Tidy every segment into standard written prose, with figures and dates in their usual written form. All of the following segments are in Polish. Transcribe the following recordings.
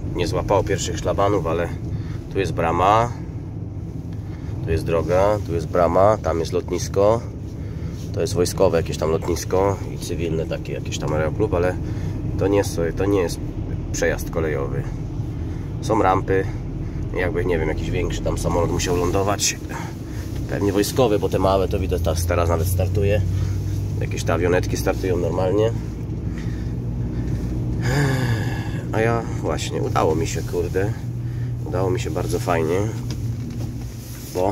nie złapało pierwszych szlabanów, ale tu jest brama, tu jest droga, tu jest brama, tam jest lotnisko. To jest wojskowe jakieś tam lotnisko i cywilne takie jakieś tam aeroklub, ale to nie jest przejazd kolejowy. Są rampy, jakby nie wiem, jakiś większy tam samolot musiał lądować. Pewnie wojskowy, bo te małe to widać teraz nawet startuje. Jakieś te awionetki startują normalnie. A ja właśnie, udało mi się, kurde. Udało mi się bardzo fajnie, bo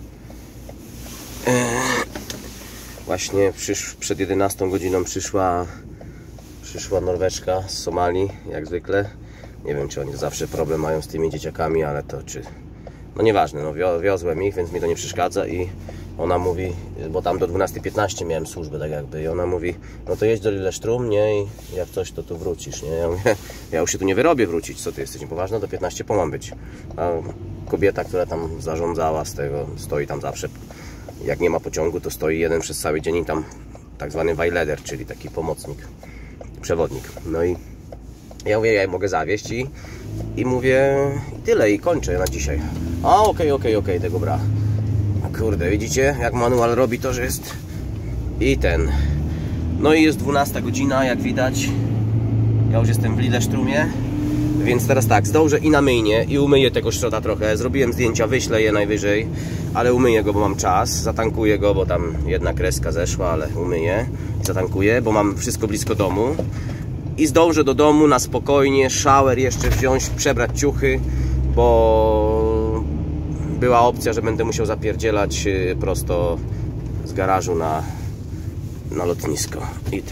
właśnie przed 11 godziną przyszła Norweczka z Somalii, jak zwykle. Nie wiem, czy oni zawsze problem mają z tymi dzieciakami, ale to czy... No nieważne, no wiozłem ich, więc mi to nie przeszkadza i ona mówi, bo tam do 12:15 miałem służbę tak jakby i ona mówi, no to jedź do Lillestrøm, nie? I jak coś to tu wrócisz, nie? Ja mówię, ja już się tu nie wyrobię wrócić, co ty jesteś niepoważna, do 15 po mam być. A kobieta, która tam zarządzała z tego, stoi tam zawsze, jak nie ma pociągu, to stoi jeden przez cały dzień i tam tak zwany vejleder, czyli taki pomocnik, przewodnik. No i ja mówię, ja mogę zawieźć i mówię, tyle i kończę na dzisiaj. A okej, tego bra. Kurde, widzicie, jak manual robi to, że jest i ten. No i jest 12 godzina, jak widać. Ja już jestem w Lillestrømie, więc teraz tak, zdążę i na myjnie i umyję tego szrota trochę. Zrobiłem zdjęcia, wyślę je najwyżej, ale umyję go, bo mam czas. Zatankuję go, bo tam jedna kreska zeszła, ale umyję. Zatankuję, bo mam wszystko blisko domu. I zdążę do domu na spokojnie, shower jeszcze wziąć, przebrać ciuchy, bo była opcja, że będę musiał zapierdzielać prosto z garażu na lotnisko.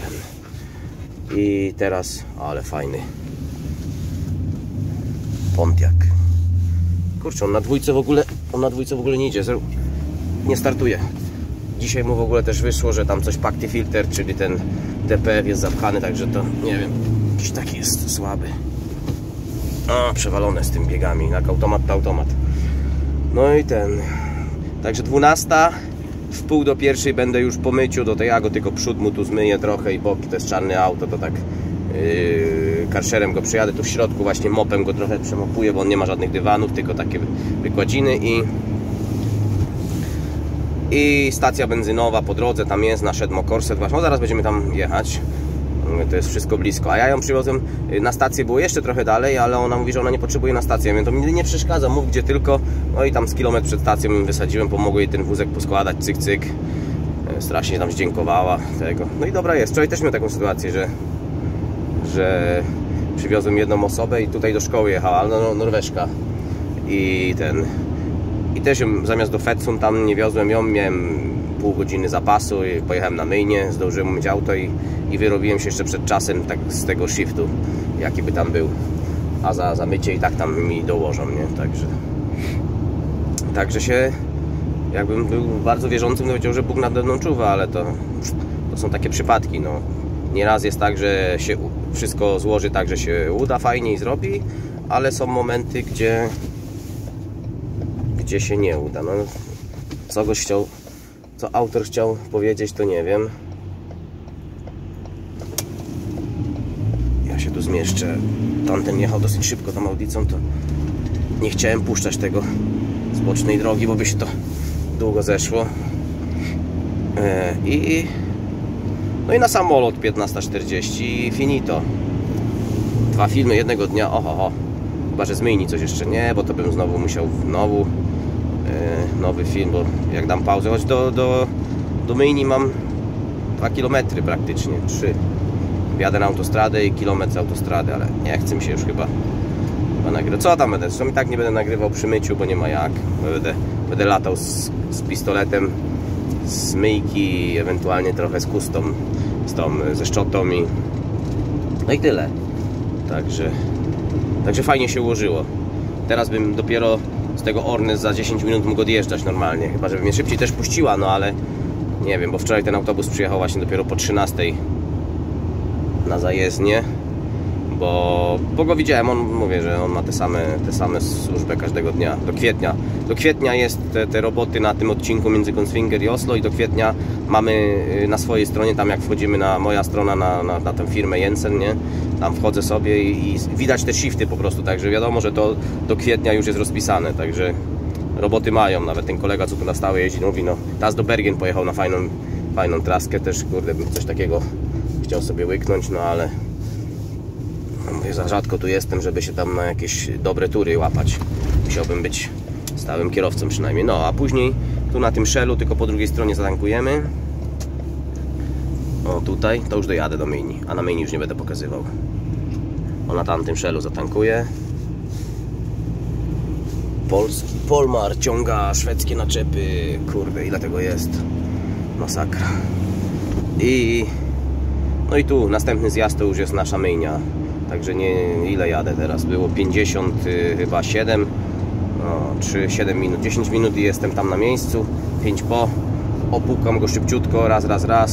I teraz, ale fajny Pontiac. Kurczę, on na dwójce w ogóle nie idzie, nie startuje. Dzisiaj mu w ogóle też wyszło, że tam coś Pacty Filter, czyli ten DPF jest zapchany, także to nie wiem, jakiś taki jest słaby. Przewalone z tym biegami, jak automat to automat. No i także 12, w pół do pierwszej będę już po myciu, ja go tylko przód mu tu zmyję trochę i boki, to jest czarne auto, to tak karszerem go przejadę, tu w środku właśnie mopem go trochę przemopuję, bo on nie ma żadnych dywanów, tylko takie wykładziny i stacja benzynowa po drodze tam jest na Szedmokorset, właśnie, no zaraz będziemy tam jechać. To jest wszystko blisko, a ja ją przywiozłem na stację, było jeszcze trochę dalej, ale ona mówi, że ona nie potrzebuje na stację, więc to mi nie przeszkadza, mów gdzie tylko. No i tam z kilometr przed stacją ją wysadziłem, pomogłem jej ten wózek poskładać, cyk cyk. Strasznie się tam zdziękowała tego. No i dobra jest, wczoraj też miałem taką sytuację, że przywiozłem jedną osobę i tutaj do szkoły jechała, ale Norweszka. I też ją zamiast do Fetsund tam nie wiozłem ją, miałem pół godziny zapasu i pojechałem na myjnie, zdążyłem umyć auto i wyrobiłem się jeszcze przed czasem tak z tego shiftu, jaki by tam był, a za mycie i tak tam mi dołożą, nie? Także się, jakbym był bardzo wierzącym, to powiedział, że Bóg nade mną czuwa, ale to są takie przypadki, no. Nieraz jest tak, że się wszystko złoży tak, że się uda fajnie i zrobi, ale są momenty, gdzie się nie uda. No, co autor chciał powiedzieć, to nie wiem. Ja się tu zmieszczę. Tamten jechał dosyć szybko tą audicą, to nie chciałem puszczać tego z bocznej drogi, bo by się to długo zeszło. No i na samolot 15:40 i finito. 2 filmy jednego dnia, oho. Chyba że z myjni coś jeszcze nie, bo to bym znowu musiał nowy film, bo jak dam pauzę, choć do myjni mam 2 km praktycznie, 3. Wjadę na autostradę i kilometr z autostrady, ale nie chcę mi się już chyba nagrywać. Co tam będę? Zresztą i tak nie będę nagrywał przy myciu, bo nie ma jak. Będę latał z pistoletem z myjki, ewentualnie trochę z kustą, ze szczotą no i tyle. Także fajnie się ułożyło. Teraz bym dopiero z tego Ornes za 10 minut mógł odjeżdżać normalnie, chyba żeby mnie szybciej też puściła, no ale nie wiem, bo wczoraj ten autobus przyjechał właśnie dopiero po 13 na zajezdnię, Bo go widziałem, on mówię, że on ma te same służbę każdego dnia, do kwietnia jest te roboty na tym odcinku między Kongsvinger i Oslo i do kwietnia mamy na swojej stronie, tam jak wchodzimy na moja strona na tę firmę Jensen, nie? Tam wchodzę sobie i widać te shifty po prostu, także wiadomo, że to do kwietnia już jest rozpisane, także roboty mają, nawet ten kolega, co tu na stałe jeździ, mówi, no teraz do Bergen pojechał na fajną traskę, też kurde bym coś takiego chciał sobie łyknąć, no ale mówię, za rzadko tu jestem, żeby się tam na jakieś dobre tury łapać. Musiałbym być stałym kierowcą przynajmniej. No, a później tu na tym Shellu, tylko po drugiej stronie zatankujemy. O, tutaj, to już dojadę do Myjni, a na Myjni już nie będę pokazywał. O, na tamtym Shellu zatankuję. Polski Polmar ciąga szwedzkie naczepy. Kurde, ile tego jest? Masakra. No i tu następny zjazd to już jest nasza Myjnia. Także ile jadę teraz? Było 50 chyba 7. No, 7 minut, 10 minut i jestem tam na miejscu. 5 po. Opłukam go szybciutko, raz.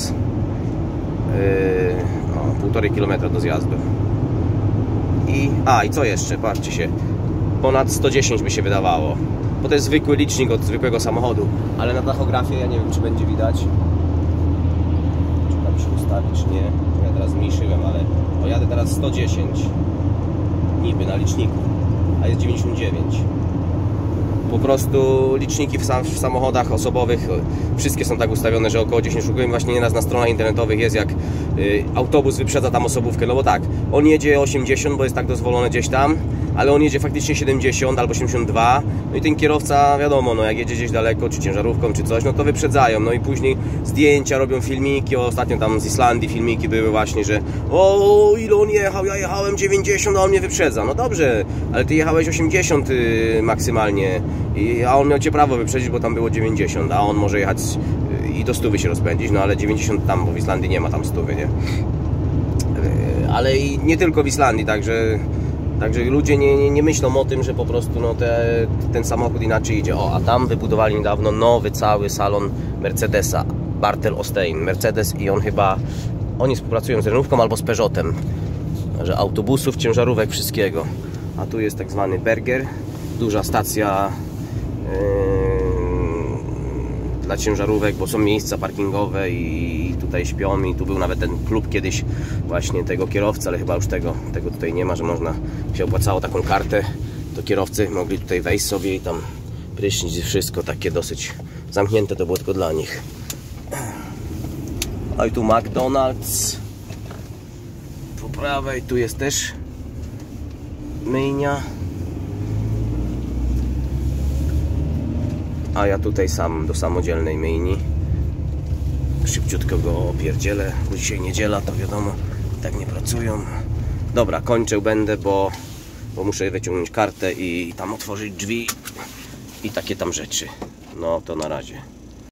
No, 1,5 km do zjazdu. I co jeszcze? Patrzcie się. Ponad 110 by się wydawało. Bo to jest zwykły licznik od zwykłego samochodu. Ale na tachografie ja nie wiem, czy będzie widać. Czy tam się ustawi, czy nie. Ja teraz zmniejszyłem, ale jadę teraz 110 niby na liczniku, a jest 99. Po prostu liczniki w samochodach osobowych wszystkie są tak ustawione, że około 10 szukujemy. Właśnie nieraz na stronach internetowych jest, jak autobus wyprzedza tam osobówkę, no bo tak, on jedzie 80, bo jest tak dozwolone gdzieś tam, ale on jedzie faktycznie 70 albo 82, no i ten kierowca, wiadomo, no jak jedzie gdzieś daleko, czy ciężarówką, czy coś, no to wyprzedzają, no i później zdjęcia, robią filmiki. Ostatnio tam z Islandii filmiki były właśnie, że o, ile on jechał, ja jechałem 90, a on mnie wyprzedza. No dobrze, ale ty jechałeś 80 maksymalnie, a on miał cię prawo wyprzedzić, bo tam było 90, a on może jechać i do 100 się rozpędzić, no ale 90 tam, bo w Islandii nie ma tam 100, nie? Ale i nie tylko w Islandii, także ludzie nie myślą o tym, że po prostu no, ten samochód inaczej idzie. O, a tam wybudowali niedawno nowy cały salon Mercedesa, Bartel Ostein, Mercedes, i oni współpracują z Renówką albo z Peugeotem, że autobusów, ciężarówek, wszystkiego. A tu jest tak zwany Berger, duża stacja dla ciężarówek, bo są miejsca parkingowe i tutaj śpią, i tu był nawet ten klub kiedyś właśnie tego kierowcy, ale chyba już tego tutaj nie ma, że można się opłacało taką kartę, to kierowcy mogli tutaj wejść sobie i tam prysznic i wszystko takie dosyć zamknięte, to było tylko dla nich. A i tu McDonald's po prawej, tu jest też myjnia. A ja tutaj sam do samodzielnej myjni. Szybciutko go opierdzielę, bo dzisiaj niedziela, to wiadomo, tak nie pracują. Dobra, kończę będę, bo muszę wyciągnąć kartę i tam otworzyć drzwi i takie tam rzeczy. No to na razie.